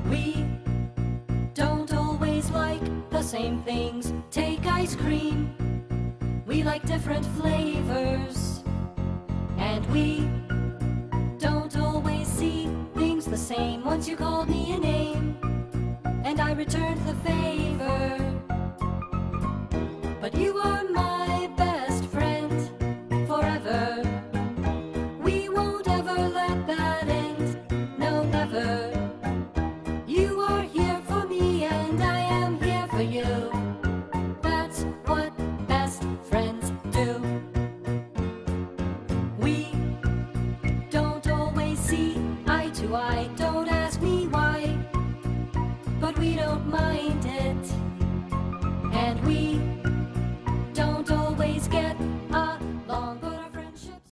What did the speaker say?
We don't always like the same things. Take ice cream. We like different flavors. And we don't always see things the same. Once you called me a name, and I returned the favor. But you are my best friend forever. We won't ever let that end. No, never. You are here for me and I am here for you. That's what best friends do. We don't always see eye to eye. Don't ask me why, but we don't mind it.